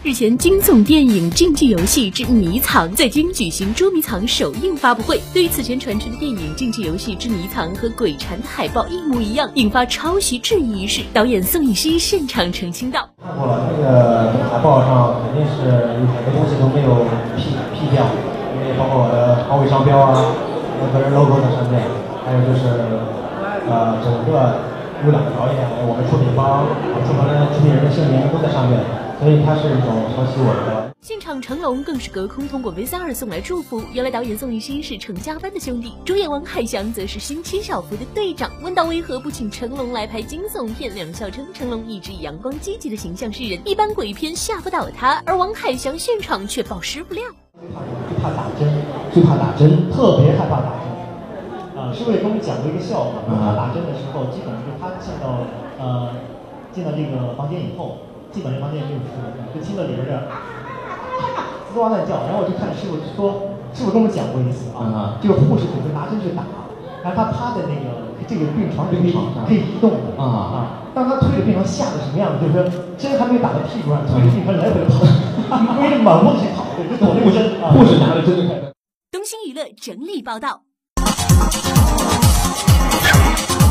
日前，惊悚电影《竞技游戏之迷藏》在京举行捉迷藏首映发布会。对于此前传出的电影《竞技游戏之迷藏》和《鬼蝉》的海报一模一样，引发抄袭质疑一事，导演宋亦希现场澄清道：“ 看过了，这个海报上肯定是有很多东西都没有 P 掉，因为包括我的华为商标啊，个人 logo 在上面，还有就是整个优良条件，还有我们出品方、出品人的姓名都在上面。”所以它是一种抄袭我的。 现场成龙更是隔空通过 VCR 送来祝福。原来导演宋亦希是成家班的兄弟，主演王海翔则是新七小福的队长。问到为何不请成龙来拍惊悚片，两人笑称成龙一直以阳光积极的形象示人，一般鬼片吓不倒他，而王海翔现场却爆师傅料。 最怕打针，特别害怕打针。师傅也跟我们讲过一个笑话，他打针的时候，基本就是他进到这个房间以后。基本上房间就听到里边的吱哇乱叫，然后我就看师傅说，师傅跟我们讲过一次啊，这个护士准备拿针去打，然后他趴在这个病床上可以移动的当他推着病床吓得什么样子，就是说针还没打到屁股上，推着病床来回跑，围着满屋子去跑，对，就躲那个针啊。护士拿着针就开始。 东星娱乐整理报道。